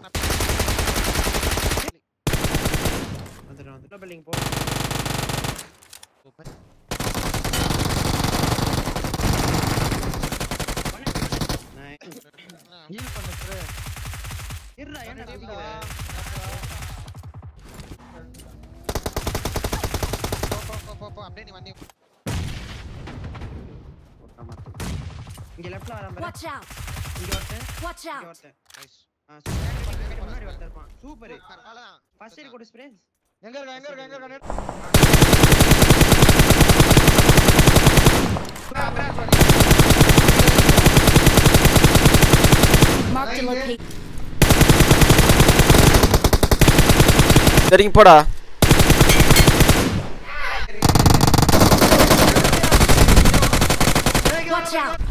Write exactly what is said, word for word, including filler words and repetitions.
வந்துறேன் வந்து பில்டிங் போ super nice ஹீல் பண்ணு ப்ரோ இருடா என்ன குதிக்கிற போ போ போ போ அப்படியே நீ வண்டி ஓட்ட மாட்டே இங்க லெஃப்ட்ல வராம பாரு வாட்ச் அவுட் இங்க வரேன் வாட்ச் அவுட் நைஸ் ஆ சூப்பர் முன்னாடி வரதர்பான் சூப்பர் ஃபர்ஸ்ட் எய்ட் கொடு ஸ்ப்ரே எங்க இருக்க எங்க இருக்க எங்க இருக்க Mark the location. சரிங்க போடா Watch out.